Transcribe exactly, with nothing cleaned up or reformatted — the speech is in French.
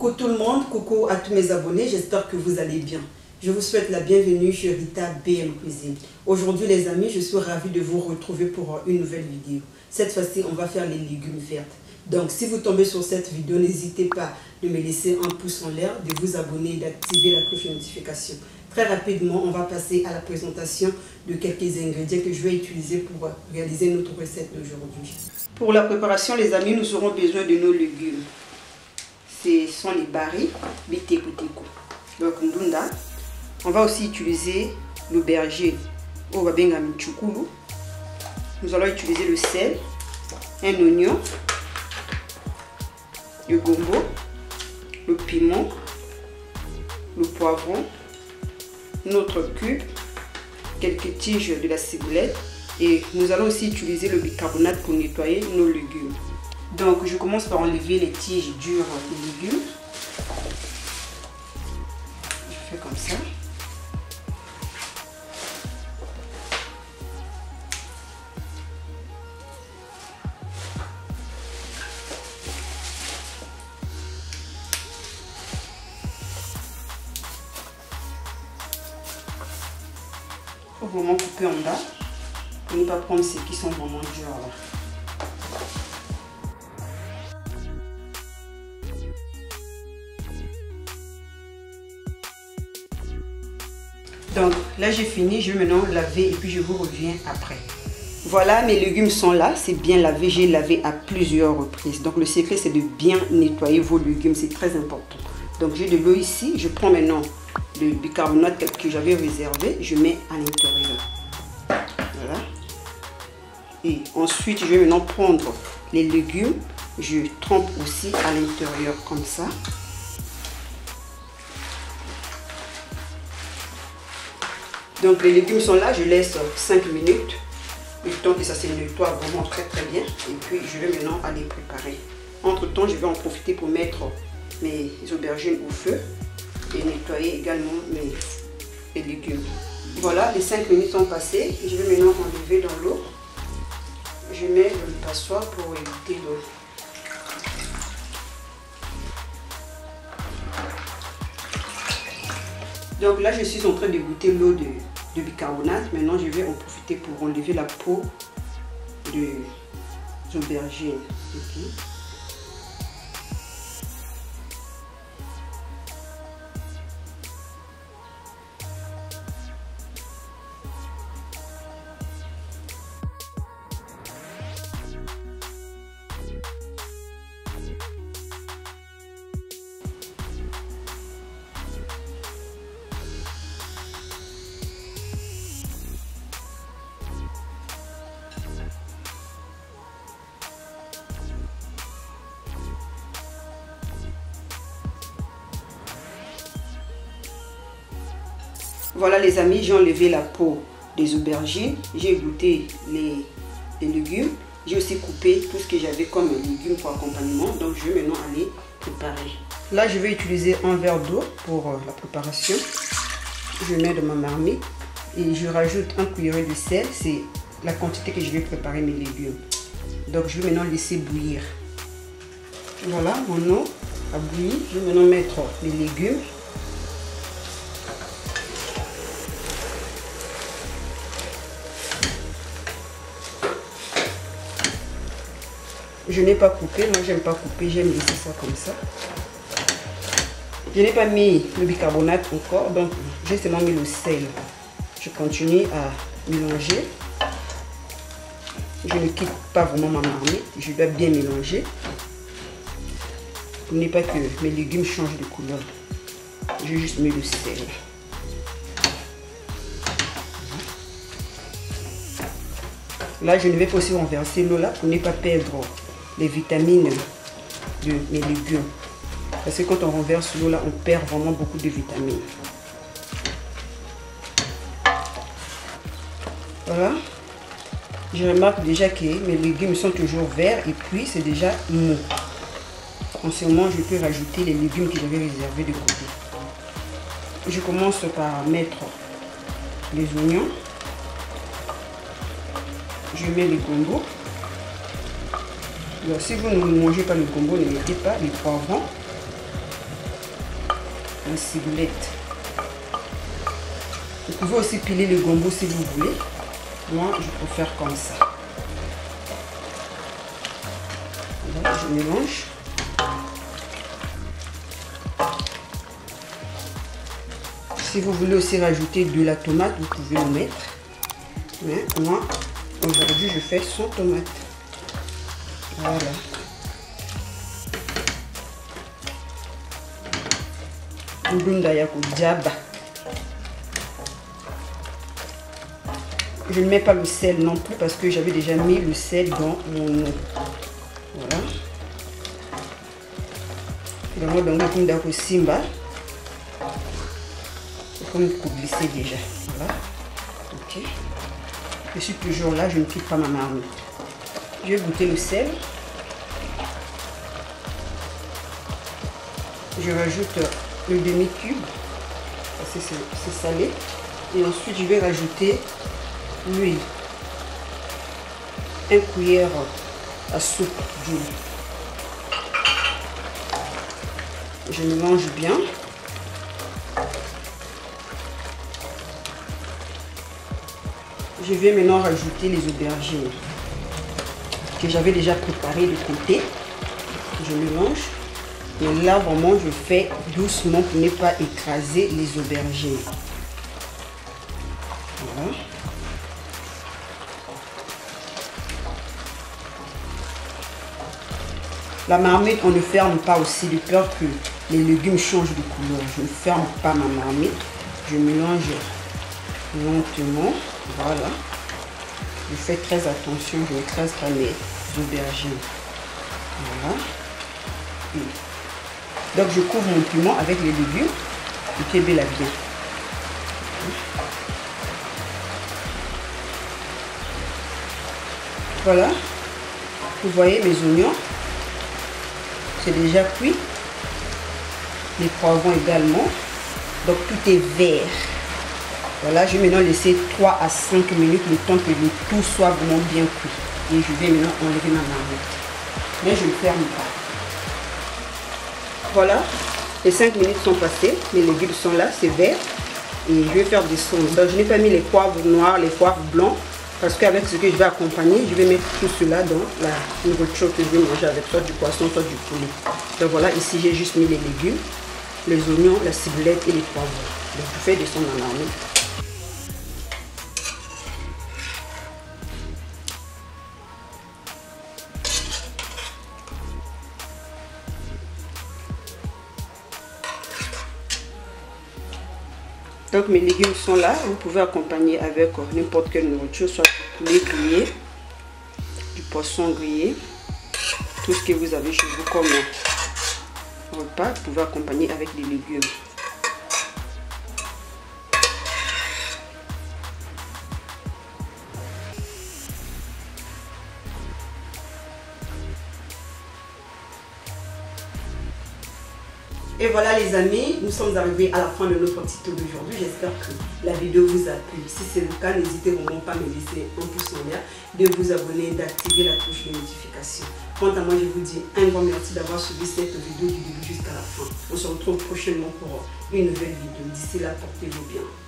Coucou tout le monde, coucou à tous mes abonnés, j'espère que vous allez bien. Je vous souhaite la bienvenue chez Rita B M Cuisine. Aujourd'hui les amis, je suis ravie de vous retrouver pour une nouvelle vidéo. Cette fois-ci, on va faire les légumes verts. Donc si vous tombez sur cette vidéo, n'hésitez pas de me laisser un pouce en l'air, de vous abonner et d'activer la cloche de notification. Très rapidement, on va passer à la présentation de quelques ingrédients que je vais utiliser pour réaliser notre recette d'aujourd'hui. Pour la préparation les amis, nous aurons besoin de nos légumes. Ce sont les barils, bitekutiko. Donc ndunda. On va aussi utiliser l'aubergine, au babenga michukulu. Nous allons utiliser le sel, un oignon, le gombo, le piment, le poivron, notre cube, quelques tiges de la ciboulette et nous allons aussi utiliser le bicarbonate pour nettoyer nos légumes. Donc je commence par enlever les tiges dures des légumes. Je fais comme ça. Il faut vraiment couper en bas pour ne pas prendre ceux qui sont vraiment durs là. Donc là j'ai fini, je vais maintenant laver et puis je vous reviens après. Voilà, mes légumes sont là, c'est bien lavé, j'ai lavé à plusieurs reprises. Donc le secret c'est de bien nettoyer vos légumes, c'est très important. Donc j'ai de l'eau ici, je prends maintenant le bicarbonate que j'avais réservé, je mets à l'intérieur. Voilà. Et ensuite je vais maintenant prendre les légumes, je trempe aussi à l'intérieur comme ça. Donc les légumes sont là, je laisse cinq minutes, le temps que ça se nettoie vraiment très très bien. Et puis je vais maintenant aller préparer. Entre temps, je vais en profiter pour mettre mes aubergines au feu et nettoyer également mes, mes légumes. Voilà, les cinq minutes sont passées. Je vais maintenant enlever dans l'eau. Je mets le passoire pour éviter l'eau. Donc là, je suis en train de goûter l'eau de, de bicarbonate. Maintenant, je vais en profiter pour enlever la peau des aubergines. Okay. Voilà les amis, j'ai enlevé la peau des aubergines, j'ai goûté les, les légumes, j'ai aussi coupé tout ce que j'avais comme légumes pour accompagnement, donc je vais maintenant aller préparer. Là je vais utiliser un verre d'eau pour la préparation, je mets dans ma marmite et je rajoute un cuillerée de sel, c'est la quantité que je vais préparer mes légumes. Donc je vais maintenant laisser bouillir. Voilà, mon eau a bouilli, je vais maintenant mettre les légumes. Je n'ai pas coupé, moi j'aime pas couper, j'aime laisser ça comme ça. Je n'ai pas mis le bicarbonate encore, donc j'ai seulement mis le sel. Je continue à mélanger. Je ne quitte pas vraiment ma marmite, je dois bien mélanger. Pour ne pas que mes légumes changent de couleur. J'ai juste mis le sel. Là, je ne vais pas aussi renverser l'eau là pour ne pas perdre les vitamines de mes légumes. Parce que quand on renverse l'eau là, on perd vraiment beaucoup de vitamines. Voilà. Je remarque déjà que mes légumes sont toujours verts et puis c'est déjà mou. En ce moment, je peux rajouter les légumes que j'avais réservés de côté. Je commence par mettre les oignons. Je mets les gombo. Alors, si vous ne mangez pas le gombo, ne mettez pas les poivrons. ma ciboulette. Vous pouvez aussi piler le gombo si vous voulez. Moi, je préfère comme ça. Voilà, je mélange. Si vous voulez aussi rajouter de la tomate, vous pouvez le mettre. Mais moi, aujourd'hui, je fais sans tomate. Voilà. Je ne mets pas le sel non plus parce que j'avais déjà mis le sel dans mon eau. Voilà. Finalement, donc, je simba. C'est comme pour glisser déjà. Voilà. Ok. Je suis toujours là, je ne quitte pas ma marmite. Je vais goûter le sel. Je rajoute le demi-cube parce que c'est salé. Et ensuite, je vais rajouter l'huile. Une cuillère à soupe d'huile. Je mélange bien. Je vais maintenant rajouter les aubergines que j'avais déjà préparées de côté. Je mélange. Et là, vraiment, je fais doucement pour ne pas écraser les aubergines. Voilà. La marmite, on ne ferme pas aussi de peur que les légumes changent de couleur. Je ne ferme pas ma marmite. Je mélange lentement. Voilà. Je fais très attention. Je n'écrase pas mes aubergines. Voilà. Donc je couvre mon piment avec les légumes. Et puis la bien. Voilà. Vous voyez mes oignons. C'est déjà cuit. Les poivrons également. Donc tout est vert. Voilà, je vais maintenant laisser trois à cinq minutes le temps que le tout soit vraiment bien cuit. Et je vais maintenant enlever ma marmite. Mais je ne ferme pas. Voilà, les cinq minutes sont passées. Les légumes sont là, c'est vert. Et je vais faire des sauces. Donc je n'ai pas mis les poivres noirs, les poivres blancs. Parce qu'avec ce que je vais accompagner, je vais mettre tout cela dans la nourriture que je vais manger avec soit du poisson, soit du poulet. Donc voilà, ici j'ai juste mis les légumes, les oignons, la ciboulette et les poivrons. Donc je fais descendre ma marmite. Donc mes légumes sont là, vous pouvez accompagner avec n'importe quelle nourriture, soit du poulet grillé, du poisson grillé, tout ce que vous avez chez vous comme repas, vous pouvez accompagner avec des légumes. Et voilà les amis, nous sommes arrivés à la fin de notre petit tour d'aujourd'hui. J'espère que la vidéo vous a plu. Si c'est le cas, n'hésitez vraiment pas à me laisser un pouce en l'air, de vous abonner, d'activer la touche de notification. Quant à moi, je vous dis un grand merci d'avoir suivi cette vidéo du début jusqu'à la fin. On se retrouve prochainement pour une nouvelle vidéo. D'ici là, portez-vous bien.